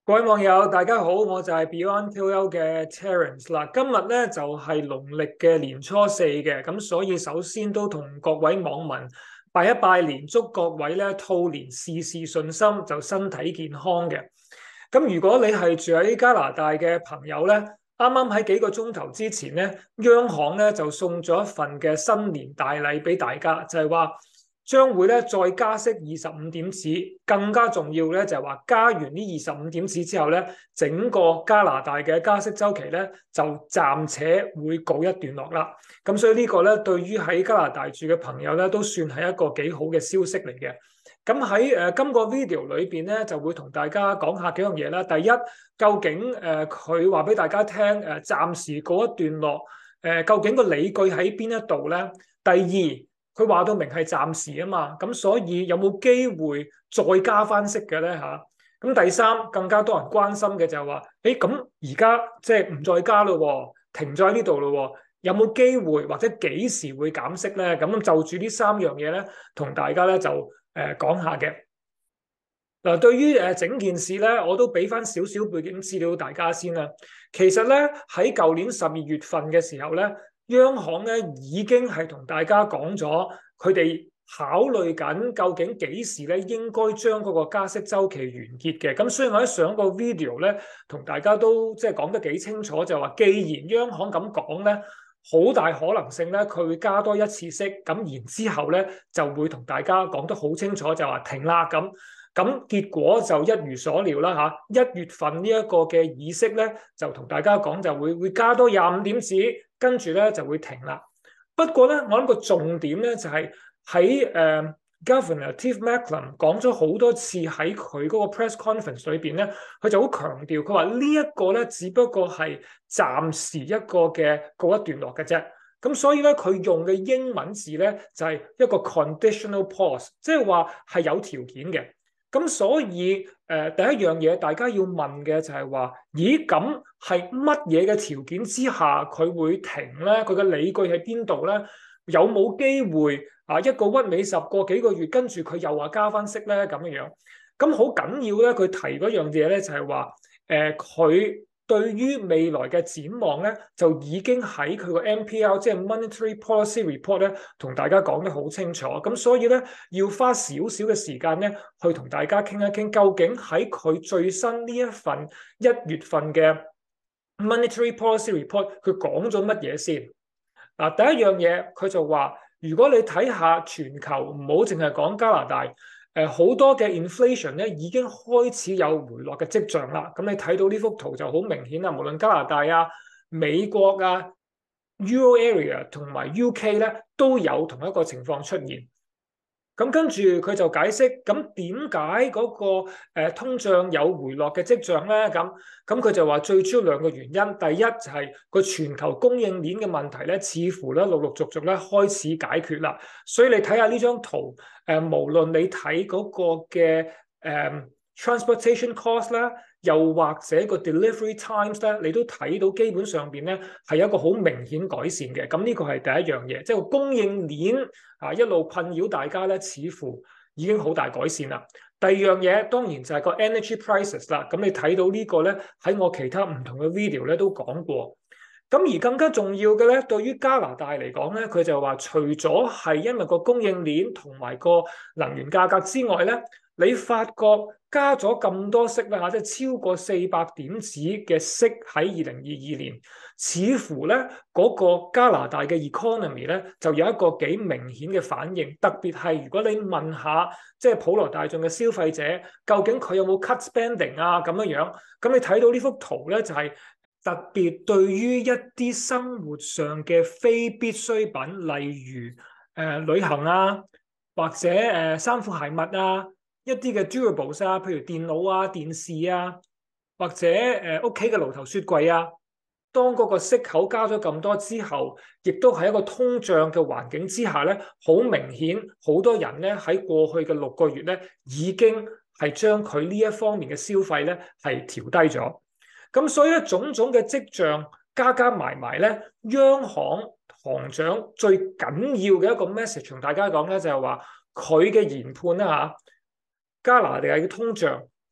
各位網友，大家好，我就係 Beyond QL 嘅 Terence 啦。今日咧就係農曆嘅年初四嘅，咁所以首先都同各位網民拜一拜年，祝各位咧兔年事事順心，就身體健康嘅。咁如果你係住喺加拿大嘅朋友咧，啱啱喺幾個鐘頭之前咧，央行咧就送咗一份嘅新年大禮俾大家，就係話將會咧再加息25點子，更加重要咧就係話加完呢25點子之後咧，整個加拿大嘅加息週期咧就暫且會告一段落啦。咁所以呢個咧對於喺加拿大住嘅朋友咧都算係一個幾好嘅消息嚟嘅。咁喺今個 video 裏邊咧就會同大家講下幾樣嘢啦。第一，究竟佢話俾大家聽暫時告一段落，究竟個理據喺邊一度咧？第二，佢話到明係暫時啊嘛，咁所以有冇機會再加翻息嘅咧嚇？咁第三，更加多人關心嘅就係話，咁而家即係唔再加咯，停咗喺呢度咯，有冇機會或者幾時會減息咧？咁就住呢三樣嘢咧，同大家咧就講下嘅。嗱，對於整件事咧，我都俾翻少少背景資料大家先啦。其實咧喺舊年12月份嘅時候咧，央行咧已經係同大家講咗，佢哋考慮緊究竟幾時咧應該將嗰個加息週期完結嘅。咁所以我喺上個 video 咧，同大家都即係講得幾清楚，就話既然央行咁講咧，好大可能性咧佢會加多一次息，咁然之後咧就會同大家講得好清楚，就話停啦咁。咁結果就一如所料啦嚇，1月份呢一個嘅議息咧，就同大家講就會加多25點子，跟住咧就會停啦。不過咧，我諗個重點咧就係喺Governor Tiff Macklem 講咗好多次喺佢嗰個 press conference 裏邊咧，佢就好強調，佢話呢一個咧只不過係暫時一個嘅告一段落嘅啫。咁所以咧，佢用嘅英文字咧就係一個 conditional pause，即係話係有條件嘅。咁所以第一樣嘢大家要問嘅就係話，咦咁係乜嘢嘅條件之下佢會停咧？佢嘅理據喺邊度咧？有冇機會一個屈尾十個幾個月，跟住佢又話加翻息咧咁樣樣？咁好緊要咧，佢提嗰樣嘢咧就係話，佢對於未來嘅展望咧，就已經喺佢個 MPL 即係 Monetary Policy Report 咧，同大家講得好清楚。咁所以咧，要花少少嘅時間咧，去同大家傾一傾，究竟喺佢最新呢一份1月份嘅 Monetary Policy Report，佢講咗乜嘢先？嗱，第一樣嘢佢就話，如果你睇下全球，唔好淨係講加拿大。好多嘅 inflation 咧已經開始有回落嘅跡象啦。咁你睇到呢幅圖就好明顯啦。無論加拿大啊、美國啊、Euro Area 同埋 UK 咧都有同一個情況出現。咁跟住佢就解釋，咁點解嗰個通脹有回落嘅跡象咧？咁佢就話最主要兩個原因，第一就係個全球供應鏈嘅問題咧，似乎咧陸陸續續咧開始解決啦。所以你睇下呢張圖，無論你睇嗰個嘅transportation cost 啦，又或者個 delivery times 咧，你都睇到基本上邊咧係一個好明顯改善嘅。咁呢個係第一樣嘢，即係個供應鏈一路困擾大家咧，似乎已經好大改善啦。第二樣嘢當然就係個 energy prices 啦。咁你睇到呢個咧喺我其他唔同嘅 video 咧都講過。咁而更加重要嘅咧，對於加拿大嚟講咧，佢就話除咗係因為個供應鏈同埋個能源價格之外咧，你發覺加咗咁多息啦嚇，即係超過400點子嘅息喺2022年，似乎咧嗰個加拿大嘅 economy 咧就有一個幾明顯嘅反應。特別係如果你問下即係普羅大眾嘅消費者，究竟佢有冇 cut spending 啊咁樣樣？咁你睇到呢幅圖咧就係特別對於一啲生活上嘅非必需品，例如旅行啊，或者衫褲鞋襪啊。一啲嘅 durables 啊，譬如電腦啊、電視啊，或者屋企嘅爐頭雪櫃啊，當嗰個息口加咗咁多之後，亦都係一個通脹嘅環境之下咧，好明顯好多人咧喺過去嘅6個月咧，已經係將佢呢一方面嘅消費咧係調低咗。咁所以咧，種種嘅跡象加加埋埋咧，央行行長最緊要嘅一個 message 同大家講咧，就係話佢嘅研判啦嚇。加拿大嘅通脹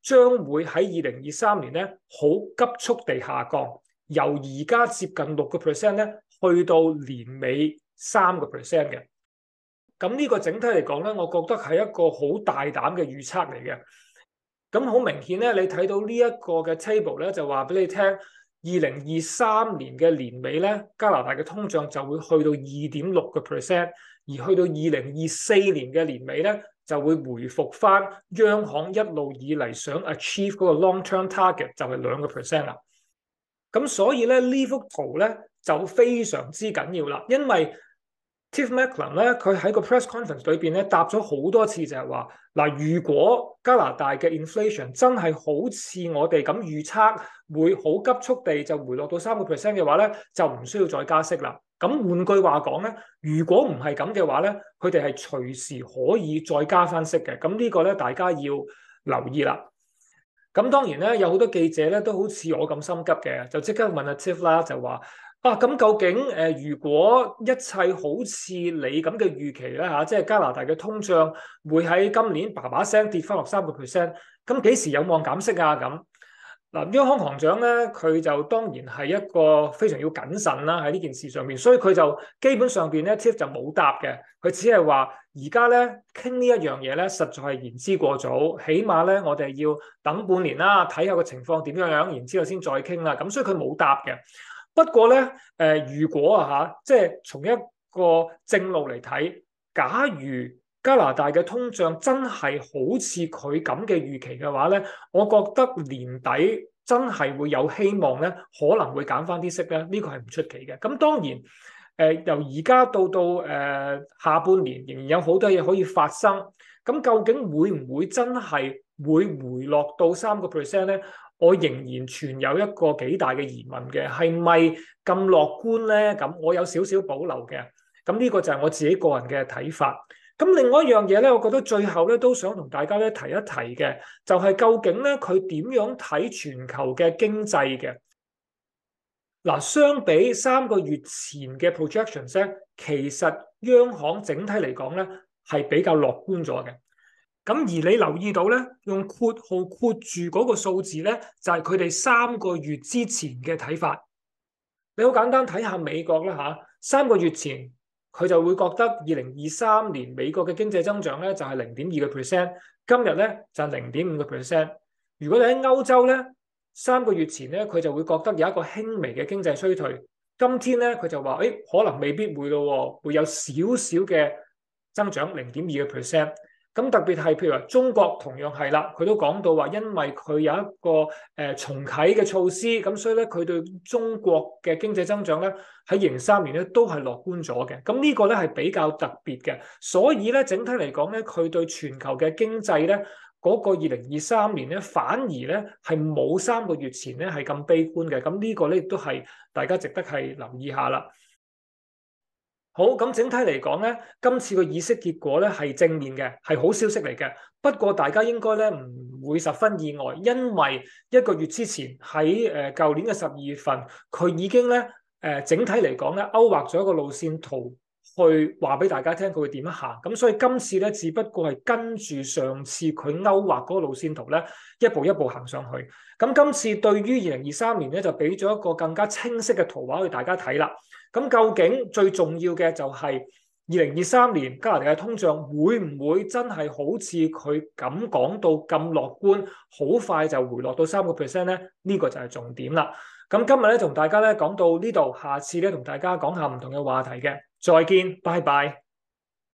將會喺2023年咧好急速地下降，由而家接近6%咧，去到年尾3%嘅。咁呢個整體嚟講咧，我覺得係一個好大膽嘅預測嚟嘅。咁好明顯咧，你睇到呢一個嘅 table 咧，就話俾你聽，2023年嘅年尾咧，加拿大嘅通脹就會去到2.6%，而去到2024年嘅年尾咧，就會回復翻央行一路以嚟想 achieve 嗰個 long-term target 就係2%啦。咁所以咧呢幅圖咧就非常之緊要啦，因為Tiff Macklem 咧，佢喺個 press conference 裏邊咧答咗好多次，就係話嗱，如果加拿大嘅 inflation 真係好似我哋咁預測，會好急速地就回落到3%嘅話咧，就唔需要再加息啦。咁換句話講咧，如果唔係咁嘅話咧，佢哋係隨時可以再加翻息嘅。咁呢個咧，大家要留意啦。咁當然咧，有好多記者咧都好似我咁心急嘅，就即刻問阿 Tiff 啦，就話。咁究竟如果一切好似你咁嘅預期咧嚇，即係加拿大嘅通脹會喺今年叭叭聲跌翻落3%，咁幾時有望減息啊？咁嗱，央行行長咧，佢就當然係一個非常要謹慎啦喺呢件事上面，所以佢就基本上邊咧 Tiff 就冇答嘅，佢只係話而家咧傾呢一樣嘢咧，實在係言之過早，起碼咧我哋要等半年啦，睇下個情況點樣樣，然之後先再傾啦。咁所以佢冇答嘅。不過咧，如果即係從一個正路嚟睇，假如加拿大嘅通脹真係好似佢咁嘅預期嘅話咧，我覺得年底真係會有希望咧，可能會減翻啲息咧，呢個係唔出奇嘅。咁當然，由而家到下半年，仍然有好多嘢可以發生。咁究竟會唔會真係會回落到3%咧？我仍然存有一個幾大嘅疑問嘅，係咪咁樂觀咧？咁我有少少保留嘅。咁呢個就係我自己個人嘅睇法。咁另外一樣嘢咧，我覺得最後咧都想同大家咧提一提嘅，就係究竟咧佢點樣睇全球嘅經濟嘅？嗱，相比3個月前嘅 projections 咧，其實央行整體嚟講咧係比較樂觀咗嘅。咁而你留意到咧，用括號括住嗰個數字咧，就係佢哋3個月之前嘅睇法。你好簡單睇下美國啦嚇，3個月前佢就會覺得2023年美國嘅經濟增長咧就係0.2%，今日咧就係0.5%。如果你喺歐洲咧，3個月前咧佢就會覺得有一個輕微嘅經濟衰退，今天咧佢就話可能未必會咯，會有少少嘅增長0.2%。咁特別係譬如話中國同樣係啦，佢都講到話，因為佢有一個重啟嘅措施，咁所以咧佢對中國嘅經濟增長咧喺2023年咧都係樂觀咗嘅。咁呢個咧係比較特別嘅，所以咧整體嚟講咧，佢對全球嘅經濟咧嗰個2023年咧反而咧係冇3個月前咧係咁悲觀嘅。咁呢個咧亦都係大家值得係留意下啦。好，咁整體嚟講咧，今次個議息結果咧係正面嘅，係好消息嚟嘅。不過大家應該咧唔會十分意外，因為1個月之前喺舊年嘅12月份，佢已經咧整體嚟講咧勾畫咗一個路線圖，去話俾大家聽佢會點樣行。咁所以今次咧只不過係跟住上次佢勾畫嗰個路線圖咧一步一步行上去。咁今次對於2023年咧就俾咗一個更加清晰嘅圖畫俾大家睇啦。咁究竟最重要嘅就係2023年加拿大嘅通脹會唔會真係好似佢咁講到咁樂觀，好快就回落到3%咧？呢個就係重點啦。咁今日咧同大家咧講到呢度，下次咧同大家講下唔同嘅話題嘅。再見，拜拜。